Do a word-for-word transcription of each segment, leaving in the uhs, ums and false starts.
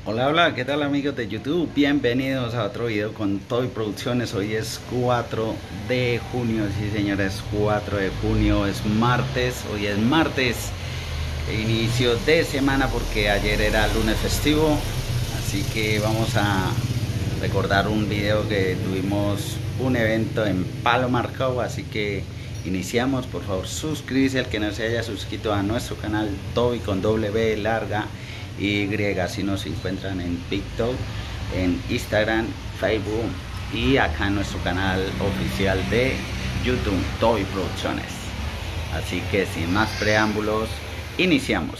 Hola, hola, ¿qué tal amigos de YouTube? Bienvenidos a otro video con Toby Producciones. Hoy es cuatro de junio, sí señores, cuatro de junio, es martes, hoy es martes, inicio de semana porque ayer era lunes festivo, así que vamos a recordar un video que tuvimos un evento en Palo Marcado, así que iniciamos. Por favor, suscríbase al que no se haya suscrito a nuestro canal Toby con doble B larga Y, si nos encuentran en TikTok, en Instagram, Facebook y acá en nuestro canal oficial de YouTube, Toby Producciones. Así que sin más preámbulos, iniciamos.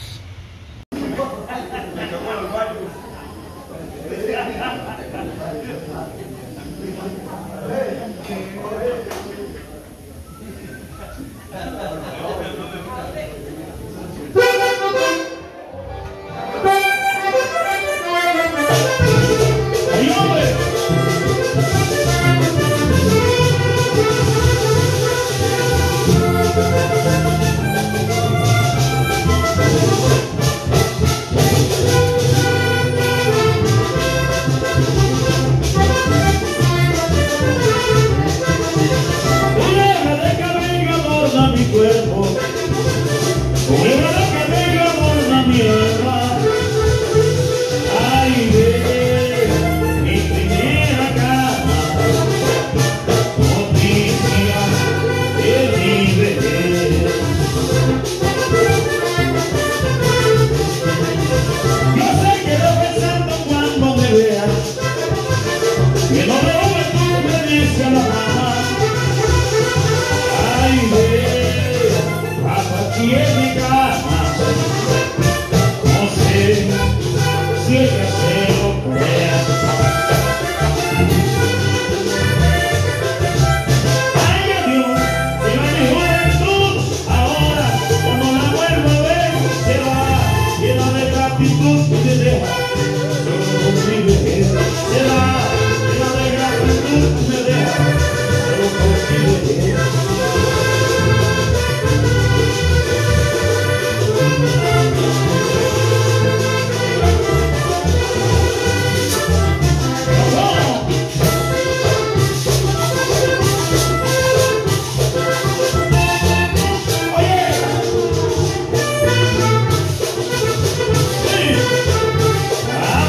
Ah!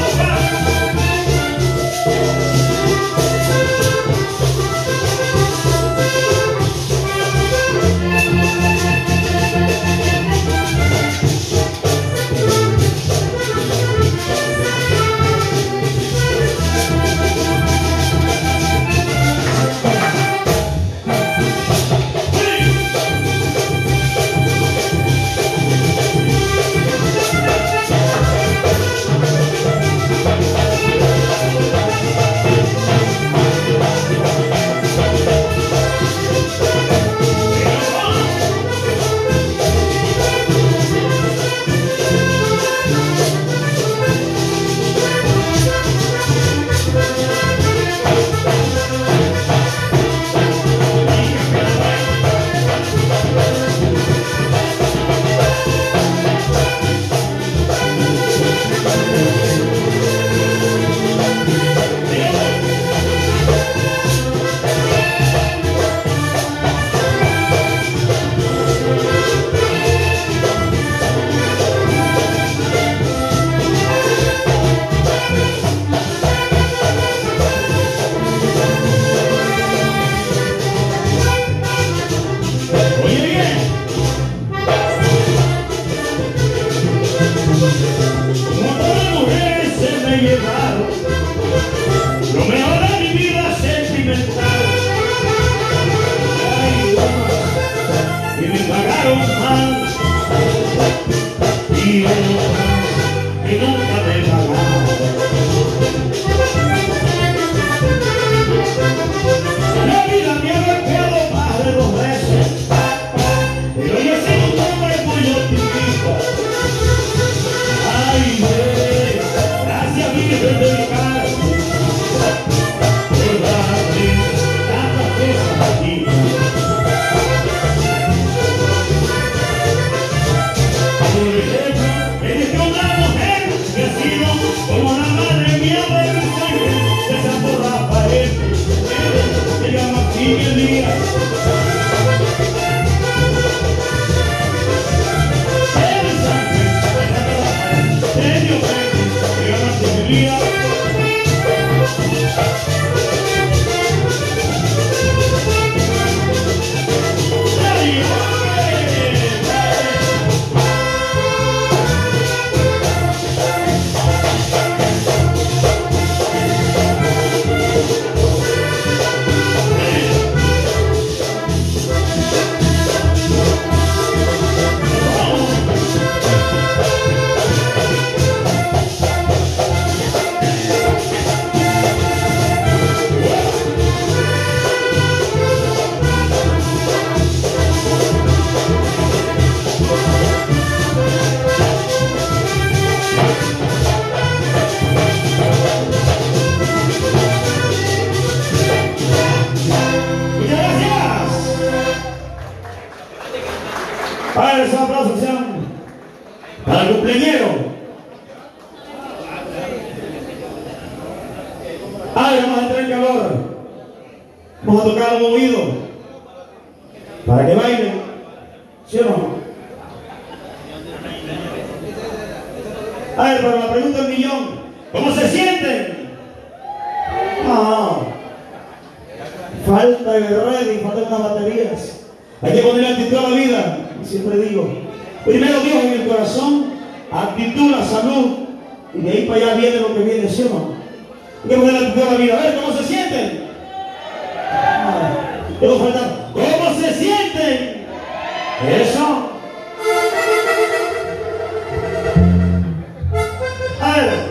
Para esos aplausos sean para el cumpleañero. Ay, vamos a entrar en calor. Vamos a tocar algo movido para que bailen. ¿Sí o no? A ver, para la pregunta del millón, ¿cómo se sienten? Ah, falta de ready, faltan unas baterías. Hay que poner actitud a la vida. Siempre digo, primero Dios en el corazón, actitud, la salud, y de ahí para allá viene lo que viene, ¿sí o no? Hay que poner actitud a la vida. A ver, ¿cómo se sienten? Ah, tengo que faltar. ¿Cómo se sienten? Eso. A ver.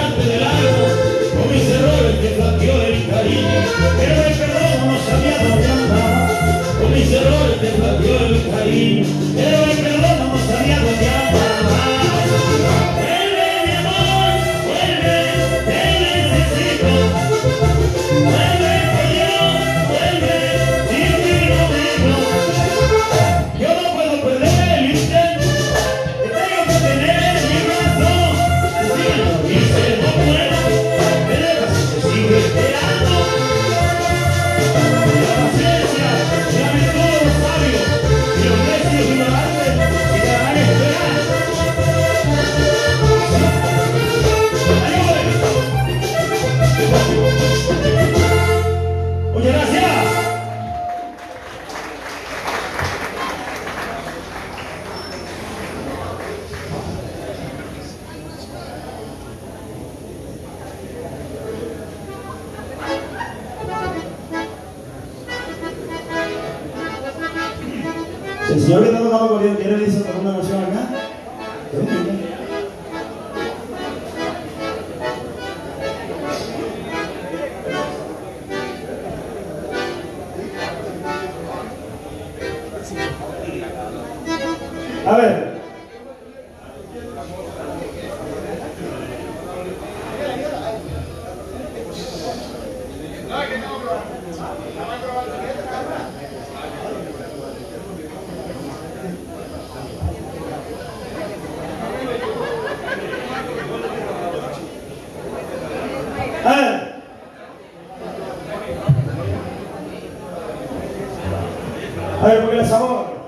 delante del alma, con mis errores te flaqueó el cariño, pero el perdón no sabía dónde andaba, con mis errores te flaqueó el cariño, pero el perdón no sabía dónde andaba. Vuelve mi amor, vuelve, te necesito, vuelve por Dios, vuelve, sin ti no vengo. Yo no puedo perder el intento, te tengo que tener en mi corazón. Si me lo dices no puedo, me dejas y te sigo esperando. La paciencia, la virtud de los sabios, y los necios ignorantes se quedarán esperando. Muchas gracias. Si el señor que está tocando acordeón quiere irse a tocar una canción acá, a ver. A ver. A ver, porque el sabor.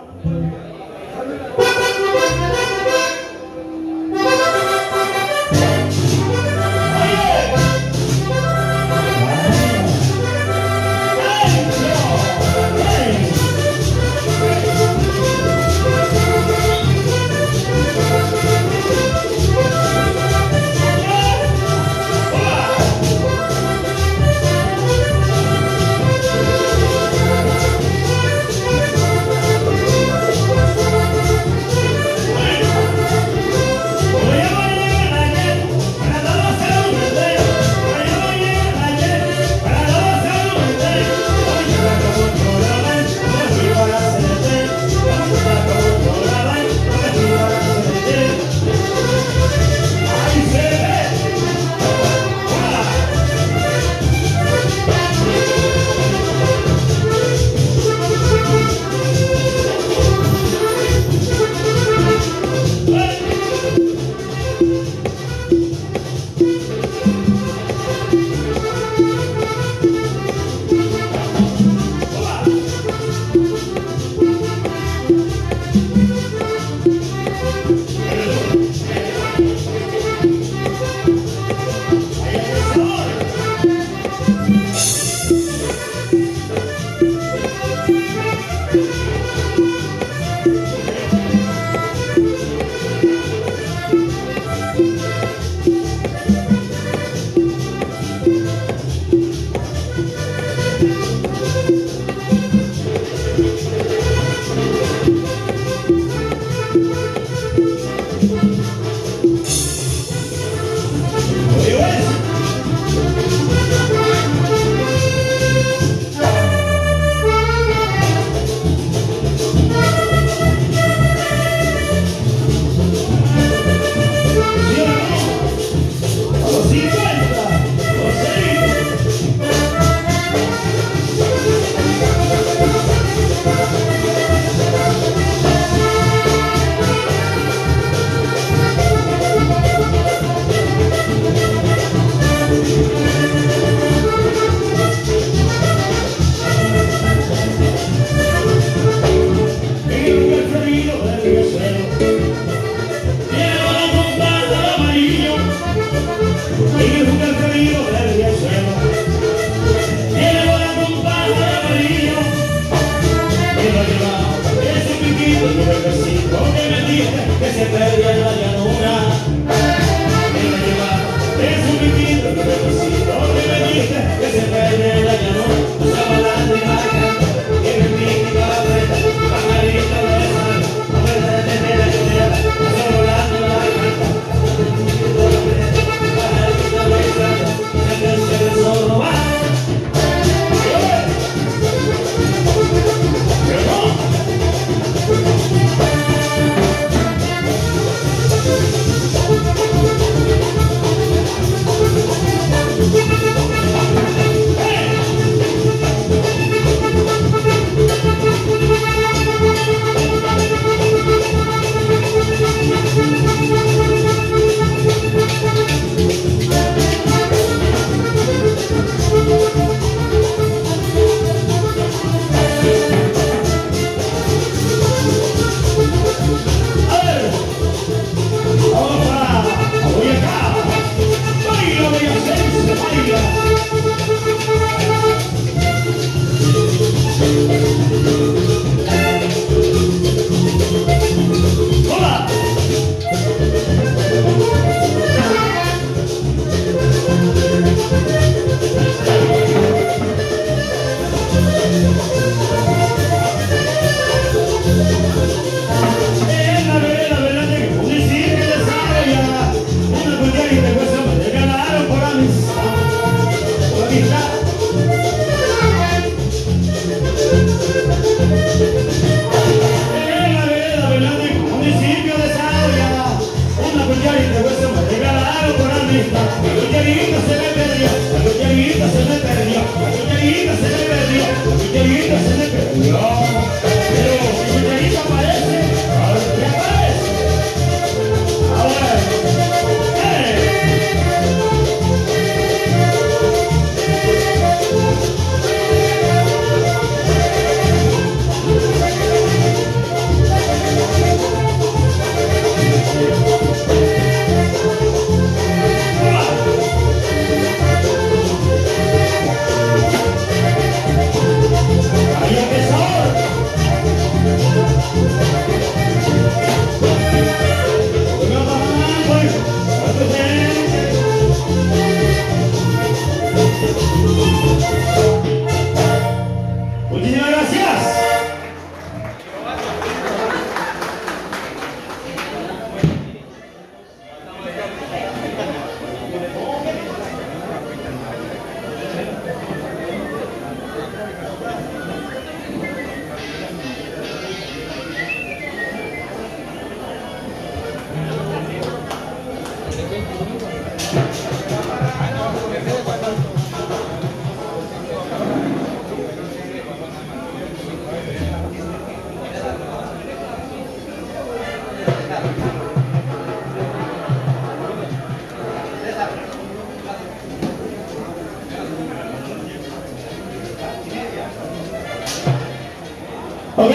Ok.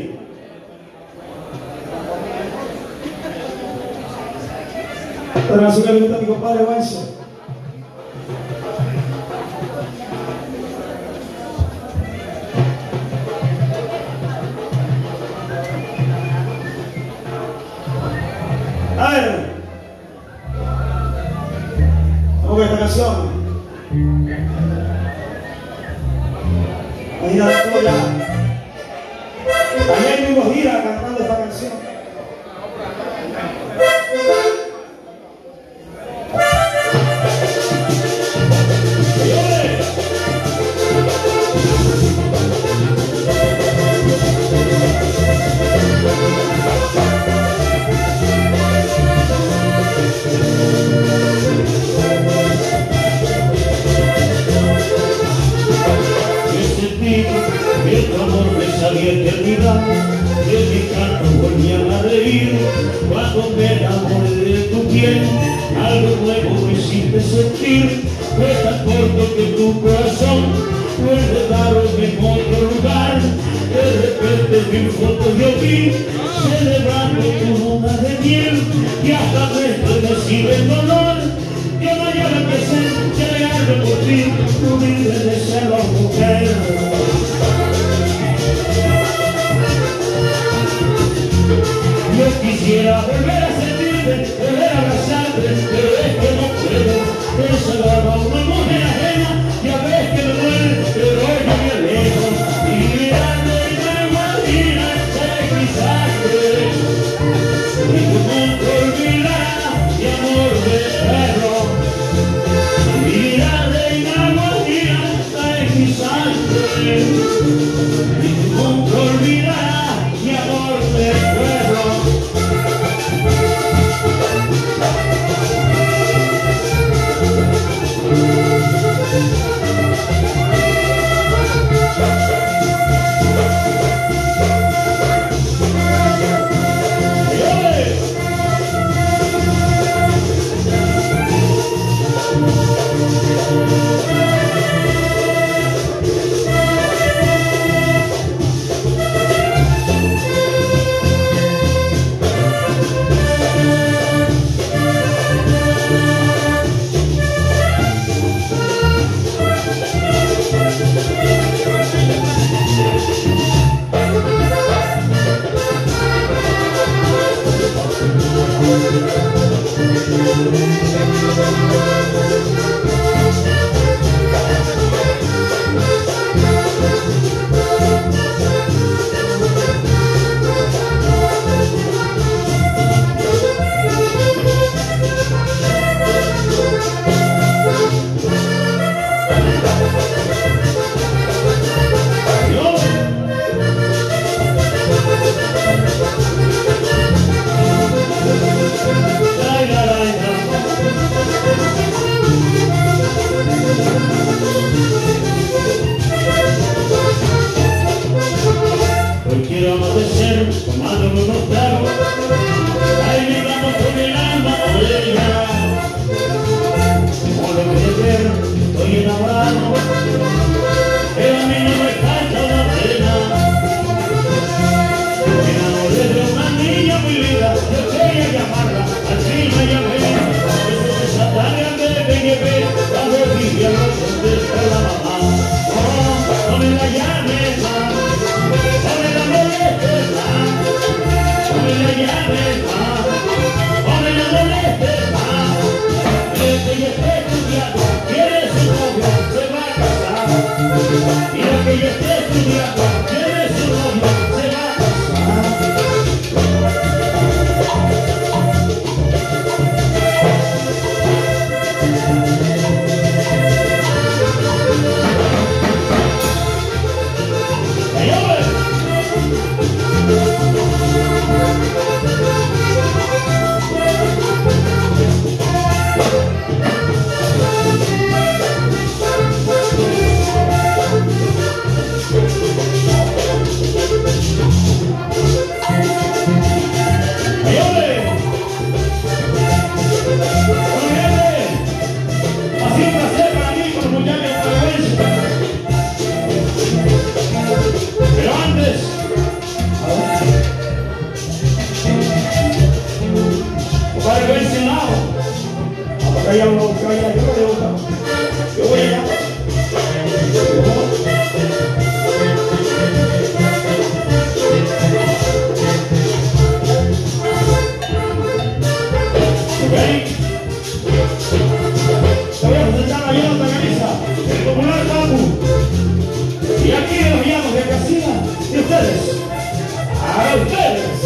Pero así que le gusta a mi compadre Wences. A ver, vamos con esta canción. Ahí la tengo ya. Ayer mismo gira cantando esta canción. Eternidad, de mi canto volvían a reír cuando me enamoré de tu piel. Algo nuevo me hiciste sentir, fue tan corto que tu corazón puede daros en otro lugar. De repente mil fotos yo vi celebrando tu luna de miel y hasta me estremecí de dolor. Yo no hallaba que ser, que algo por ti, tu vida de ser la mujer. Yo quisiera volver a sentirte, volver a abrazarte, pero es que no puedo. Eso agarra a una mujer ajena, ya ves que me duele, pero hoy no me alejo. Y mirarme y me imagina sacrificarte. Y tu mundo olvidará mi amor de perro. Y mirarme y me imagina sacrificarte. Y tu mundo olvidará mi amor de perro. Hoy quiero amanecer tomando unos tragos, ahí me vamos con el alma morena. Como lo que ver, estoy enamorado, pero a mí no me falta una pena. Me enamoré de una niña muy linda, yo quería llamarla, al fin la llamé. Desde esa tarde antes de que llevé, cuando vivía no contesta la mamá. Oh, no me la llames más. No me la molestes más, no me la llames más, no me la molestes más. Desde que yo esté estudiando, quiere su novio, se va a casar. Y desde que yo esté estudiando, quiere su novio, se va a casar. allá en Tanganiza, el popular Papu. Y aquí los llamos de Casina. ¿Y ustedes? ¡A ustedes!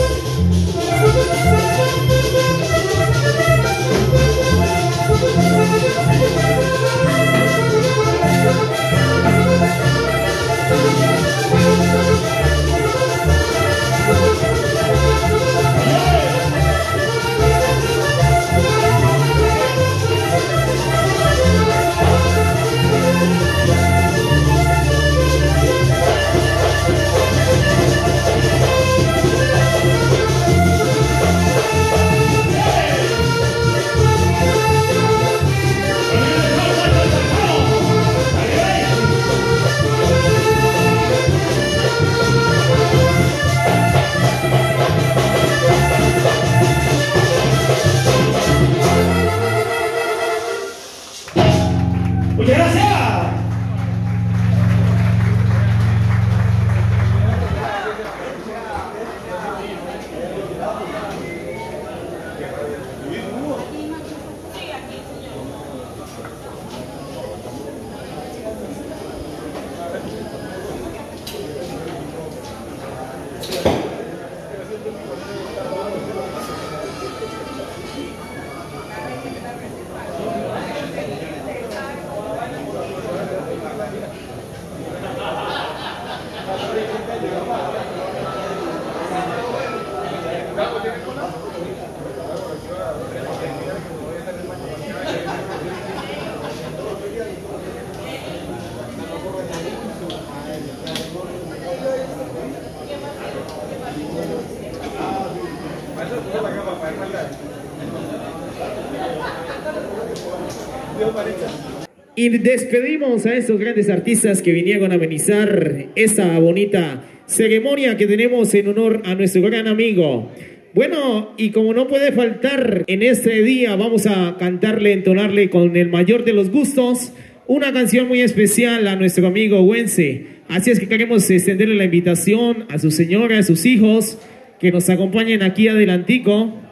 Muchas gracias. Y despedimos a estos grandes artistas que vinieron a amenizar esta bonita ceremonia que tenemos en honor a nuestro gran amigo. Bueno, y como no puede faltar en este día, vamos a cantarle, entonarle con el mayor de los gustos una canción muy especial a nuestro amigo Wense. Así es que queremos extenderle la invitación a su señora, a sus hijos, que nos acompañen aquí adelantico.